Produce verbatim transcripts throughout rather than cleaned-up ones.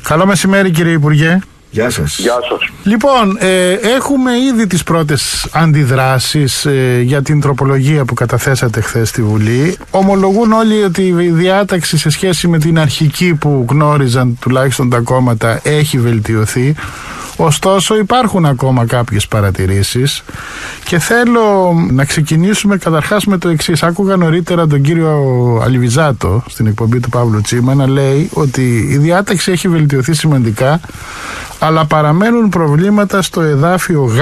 Καλό μεσημέρι, κύριε Υπουργέ. Γεια σας. Γεια σας. Λοιπόν, ε, έχουμε ήδη τις πρώτες αντιδράσεις ε, για την τροπολογία που καταθέσατε χθες στη Βουλή. Ομολογούν όλοι ότι η διάταξη σε σχέση με την αρχική που γνώριζαν τουλάχιστον τα κόμματα έχει βελτιωθεί. Ωστόσο υπάρχουν ακόμα κάποιες παρατηρήσεις και θέλω να ξεκινήσουμε καταρχάς με το εξής. Άκουγα νωρίτερα τον κύριο Αλιβιζάτο στην εκπομπή του Παύλου Τσίμα να λέει ότι η διάταξη έχει βελτιωθεί σημαντικά, αλλά παραμένουν προβλήματα στο εδάφιο Γ,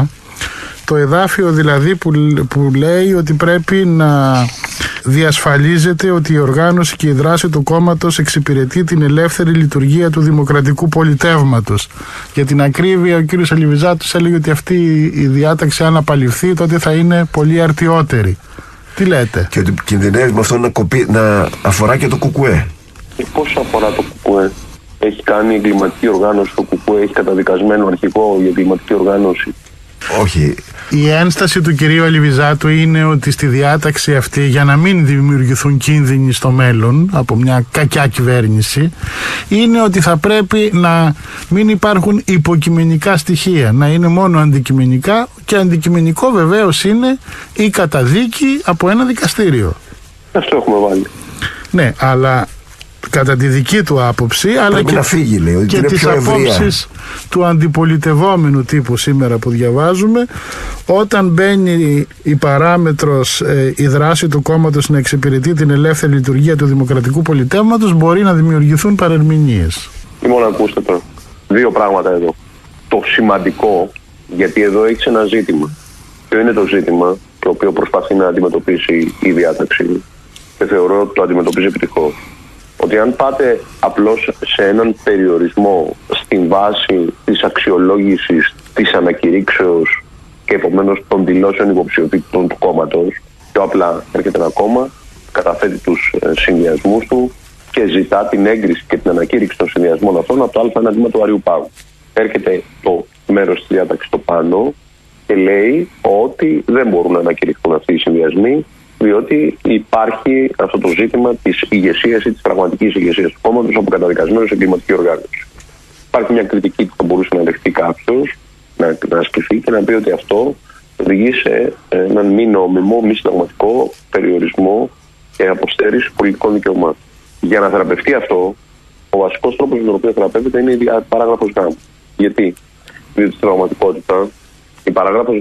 το εδάφιο δηλαδή που, που λέει ότι πρέπει να διασφαλίζεται ότι η οργάνωση και η δράση του κόμματος εξυπηρετεί την ελεύθερη λειτουργία του δημοκρατικού πολιτεύματος. Για την ακρίβεια, ο κύριος Αλιβιζάτος έλεγε ότι αυτή η διάταξη, αν απαλληφθεί, τότε θα είναι πολύ αρτιότερη. Τι λέτε? Και ότι κινδυνεύει με αυτό να, κοπεί, να αφορά και το ΚΚΕ. Και πώς αφορά το ΚΚΕ? Έχει κάνει εγκληματική οργάνωση το ΚΚΕ, έχει καταδικασμένο αρχηγό για εγκληματική οργάνωση. Όχι. Η ένσταση του κυρίου Αλιβιζάτου είναι ότι στη διάταξη αυτή, για να μην δημιουργηθούν κίνδυνοι στο μέλλον από μια κακιά κυβέρνηση, είναι ότι θα πρέπει να μην υπάρχουν υποκειμενικά στοιχεία, να είναι μόνο αντικειμενικά, και αντικειμενικό βεβαίως είναι η καταδίκη από ένα δικαστήριο. Αυτό έχουμε βάλει. Ναι, αλλά κατά τη δική του άποψη, αλλά και, φύγει, λέει, και τις απόψεις του αντιπολιτευόμενου τύπου σήμερα που διαβάζουμε, όταν μπαίνει η παράμετρος ε, η δράση του κόμματος να εξυπηρετεί την ελεύθερη λειτουργία του δημοκρατικού πολιτεύματος, μπορεί να δημιουργηθούν παρερμηνίες. Λοιπόν, ακούστε τώρα. Δύο πράγματα εδώ. Το σημαντικό, γιατί εδώ έχει ένα ζήτημα. Ποιο είναι το ζήτημα το οποίο προσπαθεί να αντιμετωπίσει η διάταξη, και θεωρώ ότι το αντιμετωπίζει επιτυχώς. Ότι αν πάτε απλώς σε έναν περιορισμό στην βάση της αξιολόγησης της ανακηρύξεως και επομένως των δηλώσεων υποψηφιότητων του κόμματος, πιο απλά έρχεται ένα κόμμα, καταθέτει τους συνδυασμούς του και ζητά την έγκριση και την ανακήρυξη των συνδυασμών αυτών από το Α ένα τμήμα του Αριού Πάγου. Έρχεται το μέρος της διάταξης στο πάνω και λέει ότι δεν μπορούν να ανακηρυχθούν αυτοί οι συνδυασμοί, διότι υπάρχει αυτό το ζήτημα της ηγεσίας ή της πραγματικής ηγεσίας του κόμματος από καταδικασμένο σε εγκληματική οργάνωση. Υπάρχει μια κριτική που θα μπορούσε να δεχτεί κάποιος, να, να ασκηθεί και να πει ότι αυτό οδηγεί σε έναν μη νόμιμο, μη συνταγματικό περιορισμό και αποστέρηση πολιτικών δικαιωμάτων. Για να θεραπευτεί αυτό, ο βασικός τρόπος με τον οποίο θεραπεύεται είναι η παράγραφος Γ. Γιατί? Διότι στην πραγματικότητα η παράγραφος Γ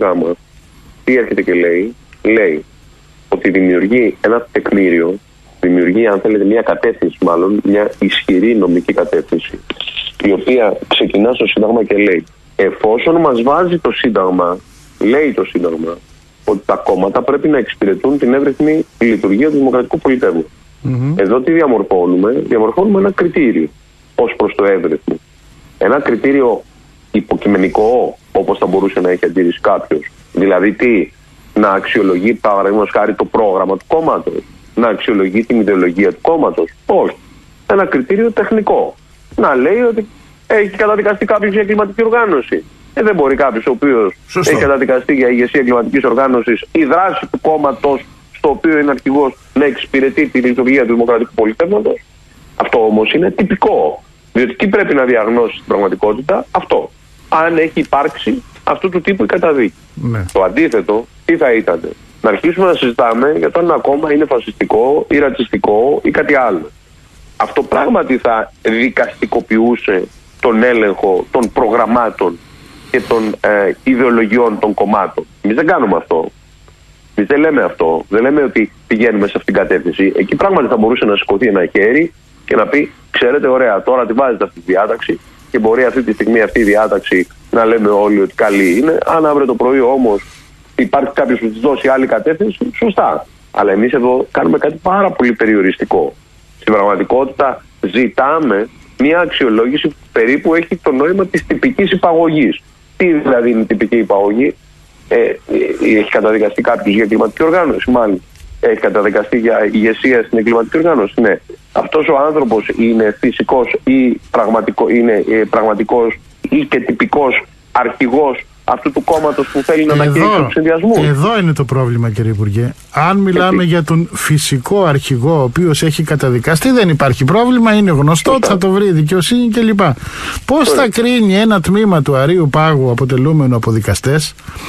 τι έρχεται και λέει? Λέει ότι δημιουργεί ένα τεκμήριο, δημιουργεί, αν θέλετε, μια κατεύθυνση, μάλλον μια ισχυρή νομική κατεύθυνση, η οποία ξεκινά στο Σύνταγμα και λέει, εφόσον μας βάζει το Σύνταγμα, λέει το Σύνταγμα, ότι τα κόμματα πρέπει να εξυπηρετούν την εύρυθμη λειτουργία του δημοκρατικού πολιτεύματος. Mm-hmm. Εδώ τι διαμορφώνουμε? Διαμορφώνουμε ένα κριτήριο ως προς το εύρυθμο. Ένα κριτήριο υποκειμενικό, όπως θα μπορούσε να έχει αντίρρηση κάποιος. Δηλαδή τι? Να αξιολογεί, παραδείγματος χάρη, το πρόγραμμα του κόμματος, να αξιολογεί την ιδεολογία του κόμματος. Όχι. Ένα κριτήριο τεχνικό. Να λέει ότι έχει καταδικαστεί κάποιος για εγκληματική οργάνωση. Ε, δεν μπορεί κάποιος ο οποίος έχει καταδικαστεί για ηγεσία εγκληματικής οργάνωσης, η δράση του κόμματος στο οποίο είναι αρχηγός, να εξυπηρετεί τη λειτουργία του δημοκρατικού πολιτεύματος. Αυτό όμως είναι τυπικό. Διότι τι πρέπει να διαγνώσει στην πραγματικότητα? Αυτό. Αν έχει υπάρξει αυτού του τύπου η καταδίκη. Ναι. Το αντίθετο, τι θα ήταν? Να αρχίσουμε να συζητάμε για το αν ένα κόμμα είναι φασιστικό ή ρατσιστικό ή κάτι άλλο. Αυτό πράγματι θα δικαστικοποιούσε τον έλεγχο των προγραμμάτων και των ε, ιδεολογιών των κομμάτων. Εμείς δεν κάνουμε αυτό. Εμείς δεν λέμε αυτό. Δεν λέμε ότι πηγαίνουμε σε αυτήν την κατεύθυνση. Εκεί πράγματι θα μπορούσε να σηκωθεί ένα χέρι και να πει, ξέρετε, ωραία, τώρα τη βάζετε αυτή τη διάταξη και μπορεί αυτή τη στιγμή αυτή η διάταξη να λέμε όλοι ότι καλή είναι. Αν αύριο το πρωί όμως υπάρχει κάποιος που της δώσει άλλη κατεύθυνση, σωστά. Αλλά εμείς εδώ κάνουμε κάτι πάρα πολύ περιοριστικό. Στην πραγματικότητα ζητάμε μια αξιολόγηση που περίπου έχει το νόημα της τυπικής υπαγωγής. Τι δηλαδή είναι η τυπική υπαγωγή? Ε, έχει καταδικαστεί κάποιος για εγκληματική οργάνωση? Μάλλον. Έχει καταδικαστεί για ηγεσία στην εγκληματική οργάνωση? Ναι. Αυτός ο άνθρωπος είναι φυσικός ή πραγματικό, είναι ε, πραγματικός ή και τυπικός αρχηγός αυτού του κόμματος που θέλει να ανακηρύξει τους συνδυασμούς. Εδώ είναι το πρόβλημα, κύριε Υπουργέ. Αν μιλάμε Γιατί? για τον φυσικό αρχηγό, ο οποίος έχει καταδικαστεί, δεν υπάρχει πρόβλημα, είναι γνωστό ότι θα το βρει η δικαιοσύνη κλπ. Πώς θα κρίνει ένα τμήμα του Αρείου Πάγου, αποτελούμενο από δικαστές,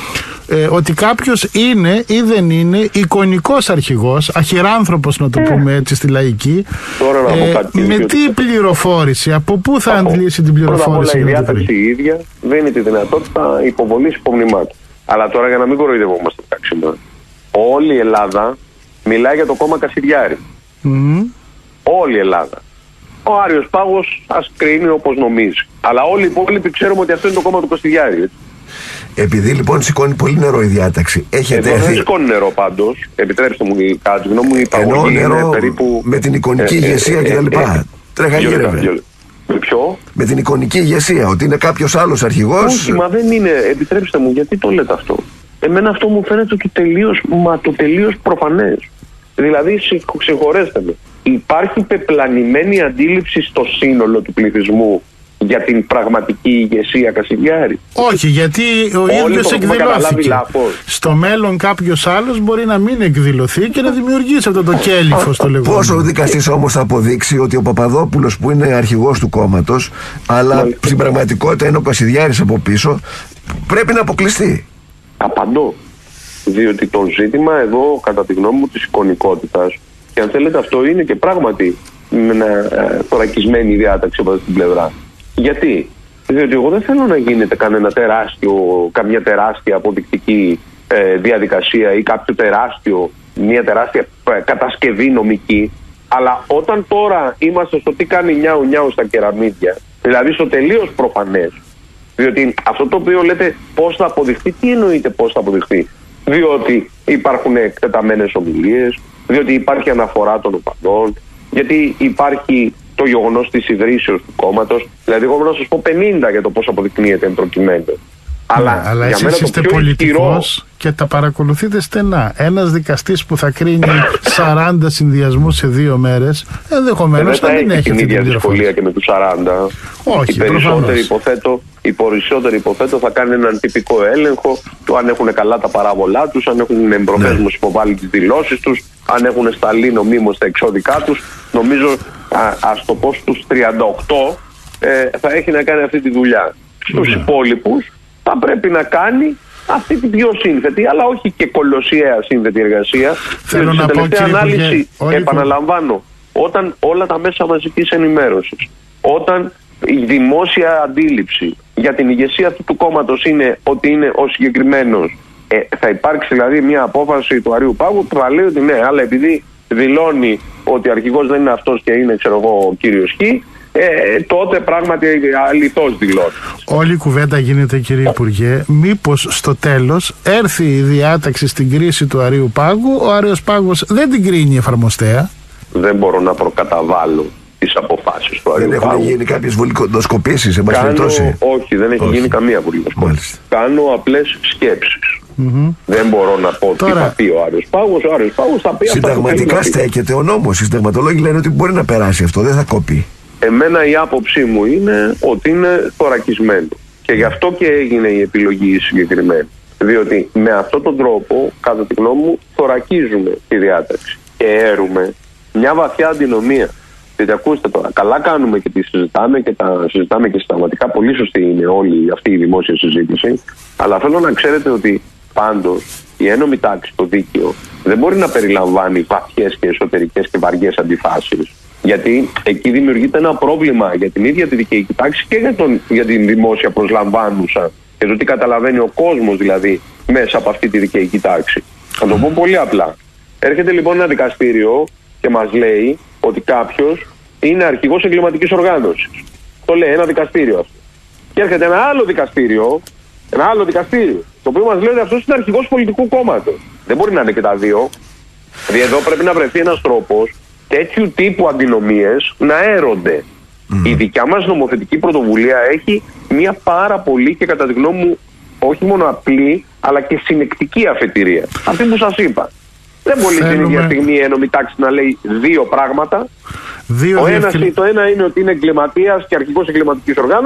ε, ότι κάποιος είναι ή δεν είναι εικονικός αρχηγός, αχυράνθρωπος να το πούμε έτσι στη λαϊκή, Τώρα να πω ε, κάτι με τι πληροφόρηση, από πού θα αντλήσει την πληροφόρηση? Πρώτα απ' όλα η διάταξη η ίδια δίνει τη δυνατότητα υποβολής υπομνημάτων. Αλλά τώρα, για να μην κοροϊδευόμαστε μεταξύ, όλη η Ελλάδα μιλάει για το κόμμα Κασιδιάρη. Mm. Όλη η Ελλάδα. Ο Άριος Πάγος ας κρίνει όπως νομίζει. Αλλά όλοι οι υπόλοιποι ξέρουμε ότι αυτό είναι το κόμμα του Κασιδιάρη. Επειδή λοιπόν σηκώνει πολύ νερό η διάταξη, έχετε Εδώ έρθει... δεν σηκώνει νερό πάντως. Επιτρέψτε μου, κατά τη γνώμη μου, η Ενώ παγωγή είναι νερό περίπου... με την εικονική ε, ε, ηγεσία ε, κτλ. ε, ε, Τρέχα δύο λεπτά, γύρευε. δύο λεπτά. Με ποιο? Με την εικονική ηγεσία, ότι είναι κάποιος άλλος αρχηγός. Όχι, μα δεν είναι. Επιτρέψτε μου, γιατί το λέτε αυτό? Εμένα αυτό μου φαίνεται ότι τελείως, μα το τελείως προφανές. Δηλαδή, συγχωρέστε με, υπάρχει πεπλανημένη αντίληψη στο σύνολο του πληθυσμού για την πραγματική ηγεσία Κασιδιάρη. Όχι, γιατί ο ίδιος εκδηλώθηκε. Στο μέλλον κάποιος άλλος μπορεί να μην εκδηλωθεί και να δημιουργήσει αυτό το κέλυφο στο λεγόμενο. Πώς ο δικαστής όμως θα αποδείξει ότι ο Παπαδόπουλος, που είναι αρχηγός του κόμματος, αλλά Μάλιστα. στην πραγματικότητα είναι ο Κασιδιάρης από πίσω, πρέπει να αποκλειστεί? Απαντώ. Διότι το ζήτημα εδώ, κατά τη γνώμη μου, της εικονικότητας, και αν θέλετε αυτό είναι και πράγματι μια ε, θωρακισμένη διάταξη από αυτή την πλευρά. Γιατί? Διότι εγώ δεν θέλω να γίνεται κανένα τεράστιο, καμιά τεράστια αποδεικτική ε, διαδικασία ή κάποιο τεράστιο, μια τεράστια ε, κατασκευή νομική. Αλλά όταν τώρα είμαστε στο τι κάνει νιάου νιάου στα κεραμίδια, δηλαδή στο τελείως προφανές, διότι αυτό το οποίο λέτε πώς θα αποδειχθεί, τι εννοείται πώς θα αποδειχθεί? Διότι υπάρχουν εκτεταμένες ομιλίες, διότι υπάρχει αναφορά των οπαδών, γιατί υπάρχει το γεγονός της ιδρύσεως του κόμματος. Δηλαδή, εγώ μπορώ να σας πω πενήντα για το πώς αποδεικνύεται εν προκειμένου. Αλλά, ναι, αλλά για εσείς είστε πολιτικός και τα παρακολουθείτε στενά. Ένας δικαστής που θα κρίνει σαράντα συνδυασμούς σε δύο μέρες, ενδεχομένως να μην έχει την ίδια δυσκολία και με τους σαράντα. Όχι, οι περισσότεροι υποθέτω, οι περισσότεροι υποθέτω θα κάνουν έναν τυπικό έλεγχο του αν έχουν καλά τα παράβολά τους, αν έχουν εμπροθέσμως ναι. υποβάλει τις δηλώσεις τους, αν έχουν σταλεί νομίμως τα εξώδικά τους. Νομίζω, α, ας το πω, στους τριάντα οκτώ ε, θα έχει να κάνει αυτή τη δουλειά. Στους ναι. υπόλοιπους θα πρέπει να κάνει αυτή την πιο σύνθετη, αλλά όχι και κολοσιαία σύνθετη εργασία. Θέλω να σε τελευταία πω, ανάλυση, Υπουργέ, επαναλαμβάνω, όταν όλα τα μέσα μαζικής ενημέρωσης, όταν η δημόσια αντίληψη για την ηγεσία αυτού του κόμματος είναι ότι είναι ο συγκεκριμένος, ε, θα υπάρξει δηλαδή μια απόφαση του Αρείου Πάγου που θα λέει ότι ναι, αλλά επειδή δηλώνει ότι αρχηγός δεν είναι αυτός και είναι, ξέρω εγώ, ο κύριος Χ, Ε, τότε πράγματι αληθώς δηλώνει. Όλη η κουβέντα γίνεται, κύριε Υπουργέ, μήπως στο τέλος έρθει η διάταξη στην κρίση του Αρείου Πάγου, ο Άρειος Πάγος δεν την κρίνει εφαρμοστέα. Δεν μπορώ να προκαταβάλω τις αποφάσεις του Αρείου Πάγου. Δεν έχουν γίνει κάποιες βουλικοντοσκοπήσεις, εν πάση περιπτώσει? Όχι, δεν έχει όχι. γίνει καμία βουλικοντοσκοπήση. Κάνω απλές σκέψεις. Mm-hmm. Δεν μπορώ να πω Τώρα... τι θα πει ο Άρειος Πάγος. Ο Άρειος Πάγος θα πει. Συνταγματικά στέκεται ο νόμος. Οι συνταγματολόγοι λένε ότι μπορεί να περάσει αυτό, δεν θα κοπεί. Εμένα η άποψή μου είναι ότι είναι θωρακισμένο. Και γι' αυτό και έγινε η επιλογή συγκεκριμένη. Διότι με αυτόν τον τρόπο, κατά τη γνώμη μου, θωρακίζουμε τη διάταξη. Και έρουμε μια βαθιά αντινομία. Γιατί ακούστε τώρα, καλά κάνουμε και τη συζητάμε και τα συζητάμε και συνταγματικά. Πολύ σωστή είναι όλη αυτή η δημόσια συζήτηση. Αλλά θέλω να ξέρετε ότι πάντως η ένομη τάξη, το δίκαιο, δεν μπορεί να περιλαμβάνει βαθιές και εσωτερικές και βαριές αντιφάσεις. Γιατί εκεί δημιουργείται ένα πρόβλημα για την ίδια τη δικαιική τάξη και για, τον, για την δημόσια προσλαμβάνουσα και το τι καταλαβαίνει ο κόσμος δηλαδή μέσα από αυτή τη δικαιική τάξη. Θα το πω πολύ απλά. Έρχεται λοιπόν ένα δικαστήριο και μας λέει ότι κάποιος είναι αρχηγός εγκληματικής οργάνωσης. Το λέει ένα δικαστήριο αυτό. Και έρχεται ένα άλλο δικαστήριο, ένα άλλο δικαστήριο, το οποίο μας λέει ότι αυτός είναι αρχηγός πολιτικού κόμματος. Δεν μπορεί να είναι και τα δύο. Δηλαδή εδώ πρέπει να βρεθεί ένας τρόπος τέτοιου τύπου αντινομίες να έρονται. Mm. Η δικιά μας νομοθετική πρωτοβουλία έχει μια πάρα πολύ και κατά τη γνώμη μου όχι μόνο απλή αλλά και συνεκτική αφετηρία. Αυτή που σας είπα. Δεν μπορεί Θέλουμε... την ίδια στιγμή η ένομη τάξη να λέει δύο πράγματα. Δύο ο ένας, το ένα είναι ότι είναι εγκληματίας και αρχηγός εγκληματικής οργάνωσης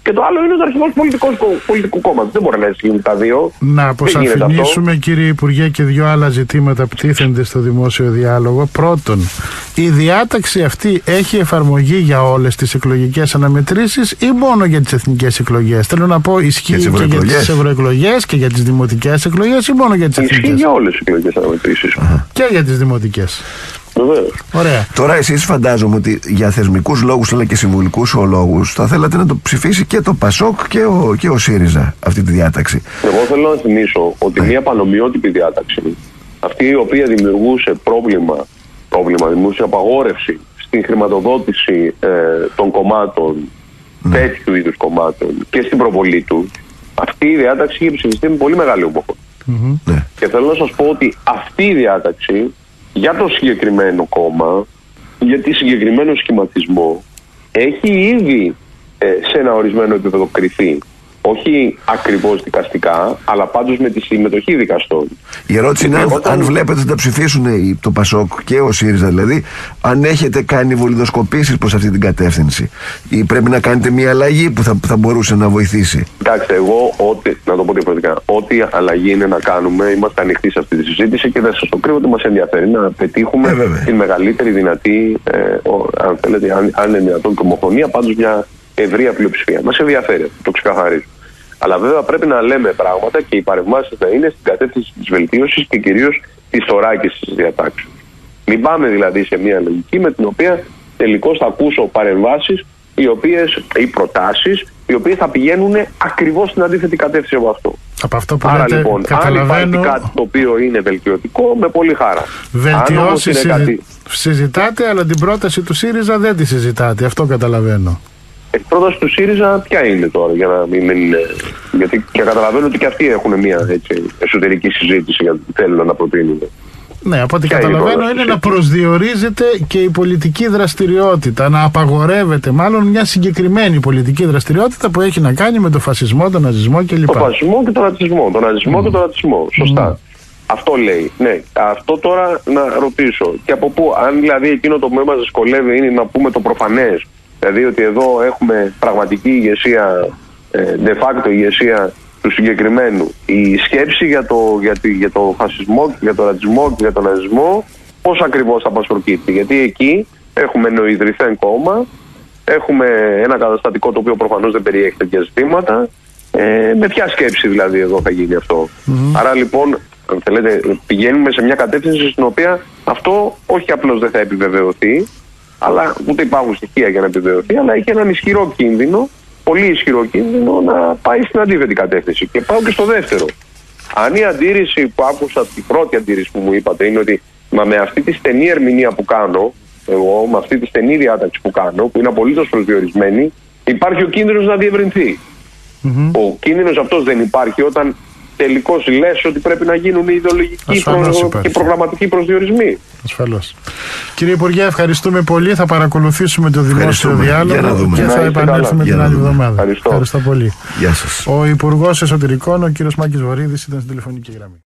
Και το άλλο είναι ο αρχηγός πολιτικού κόμματος. Δεν μπορεί να είναι τα δύο. Να αποσαφηνίσουμε, κύριε Υπουργέ, και δύο άλλα ζητήματα που τίθενται στο δημόσιο διάλογο. Πρώτον, η διάταξη αυτή έχει εφαρμογή για όλες τις εκλογικές αναμετρήσεις ή μόνο για τις εθνικές εκλογές? Θέλω να πω, ισχύει και, και για τις ευρωεκλογές και για τις δημοτικές εκλογές ή μόνο για τις εθνικές? Ισχύει για όλες τις εκλογικές αναμετρήσεις. Και για τις δημοτικές. Βεβαίως. Ωραία. Τώρα εσείς φαντάζομαι ότι για θεσμικούς λόγους αλλά και συμβουλικούς λόγους θα θέλατε να το ψηφίσει και το ΠΑΣΟΚ και ο, και ο ΣΥΡΙΖΑ αυτή τη διάταξη. Εγώ θέλω να θυμίσω ότι yeah. μια πανομοιότυπη διάταξη, αυτή η οποία δημιουργούσε πρόβλημα, πρόβλημα δημιουργούσε απαγόρευση στην χρηματοδότηση ε, των κομμάτων, mm. τέτοιου είδους κομμάτων και στην προβολή του, αυτή η διάταξη είχε ψηφιστεί με πολύ μεγάλη ομόφωνη. Mm-hmm. Yeah. Και θέλω να σας πω ότι αυτή η διάταξη για το συγκεκριμένο κόμμα, για τη συγκεκριμένο σχηματισμό, έχει ήδη ε, σε ένα ορισμένο επίπεδο κριθεί. Όχι ακριβώς δικαστικά, αλλά πάντως με τη συμμετοχή δικαστών. Η ερώτηση είναι αν, όταν... αν βλέπετε να τα ψηφίσουν το ΠΑΣΟΚ και ο ΣΥΡΙΖΑ, δηλαδή, αν έχετε κάνει βολιδοσκοπήσεις προς αυτή την κατεύθυνση, ή πρέπει να κάνετε μια αλλαγή που θα, θα μπορούσε να βοηθήσει. Κοιτάξτε, εγώ, ό,τι, να το πω διαφορετικά, ό,τι αλλαγή είναι να κάνουμε, είμαστε ανοιχτοί σε αυτή τη συζήτηση και δεν σας το κρύβω ότι μας ενδιαφέρει να πετύχουμε ε, την μεγαλύτερη δυνατή, ε, ο, αν θέλετε, αν, αν είναι δυνατόν και ομοφωνία, πάντως μια ευρεία πλειοψηφία. Μας ενδιαφέρει, το ξεκαθαρίζω. Αλλά βέβαια πρέπει να λέμε πράγματα και οι παρεμβάσεις να είναι στην κατεύθυνση της βελτίωσης και κυρίως της θωράκισης της διατάξεως. Μην πάμε δηλαδή σε μια λογική με την οποία τελικώς θα ακούσω παρεμβάσεις οι οποίες, ή προτάσεις οι οποίες θα πηγαίνουν ακριβώς στην αντίθετη κατεύθυνση από αυτό. Από αυτό που Άρα λέτε, λοιπόν, καταλαβαίνω... αν υπάρχει κάτι το οποίο είναι βελτιωτικό, με πολύ χαρά. Βελτιώσεις συζη... κάτι... συζητάτε, αλλά την πρόταση του ΣΥΡΙΖΑ δεν τη συζητάτε. Αυτό καταλαβαίνω. Η πρόταση του ΣΥΡΙΖΑ ποια είναι τώρα, για να μην είναι. Γιατί και καταλαβαίνω ότι και αυτοί έχουν μια έτσι, εσωτερική συζήτηση για τι θέλουν να προτείνουν. Ναι, από ό,τι καταλαβαίνω είναι, είναι να προσδιορίζεται και η πολιτική δραστηριότητα, να απαγορεύεται μάλλον μια συγκεκριμένη πολιτική δραστηριότητα που έχει να κάνει με τον φασισμό, τον ναζισμό κλπ. Τον φασισμό και τον ρατσισμό. Τον ναζισμό mm. και τον ρατσισμό. Σωστά. Mm. Αυτό λέει. Ναι. Αυτό τώρα να ρωτήσω. Και από πού, αν δηλαδή εκείνο το που μας δυσκολεύει είναι να πούμε το προφανές. Δηλαδή ότι εδώ έχουμε πραγματική ηγεσία, de facto ηγεσία του συγκεκριμένου. Η σκέψη για το, για, τη, για το φασισμό, για το ρατσισμό και για τον ναζισμό, πώς ακριβώς θα μας προκύπτει. Γιατί εκεί έχουμε νοηδρυθέν κόμμα, έχουμε ένα καταστατικό το οποίο προφανώς δεν περιέχει τέτοια ζητήματα. Ε, με ποια σκέψη δηλαδή εδώ θα γίνει αυτό. Mm-hmm. Άρα λοιπόν, αν θέλετε, πηγαίνουμε σε μια κατεύθυνση στην οποία αυτό όχι απλώς δεν θα επιβεβαιωθεί, αλλά ούτε υπάρχουν στοιχεία για να επιβεβαιωθεί, αλλά έχει έναν ισχυρό κίνδυνο, πολύ ισχυρό κίνδυνο να πάει στην αντίθετη κατεύθυνση. Και πάω και στο δεύτερο. Αν η αντίρρηση που άκουσα, η πρώτη αντίρρηση που μου είπατε, είναι ότι μα με αυτή τη στενή ερμηνεία που κάνω, εγώ με αυτή τη στενή διάταξη που κάνω, που είναι απολύτως προσδιορισμένη, υπάρχει ο κίνδυνος να διευρυνθεί. Mm-hmm. Ο κίνδυνος αυτός δεν υπάρχει όταν τελικώς λες ότι πρέπει να γίνουν ιδεολογικοί προ... και προγραμματικοί προσδιορισμοί. Ασφαλώς. Κύριε Υπουργέ, ευχαριστούμε πολύ. Θα παρακολουθήσουμε το δημόσιο διάλογο και θα επανέλθουμε την άλλη εβδομάδα. Ευχαριστώ. Ευχαριστώ πολύ. Γεια σας. Ο Υπουργός Εσωτερικών, ο κύριος Μάκης Βορίδης, ήταν στην τηλεφωνική γραμμή.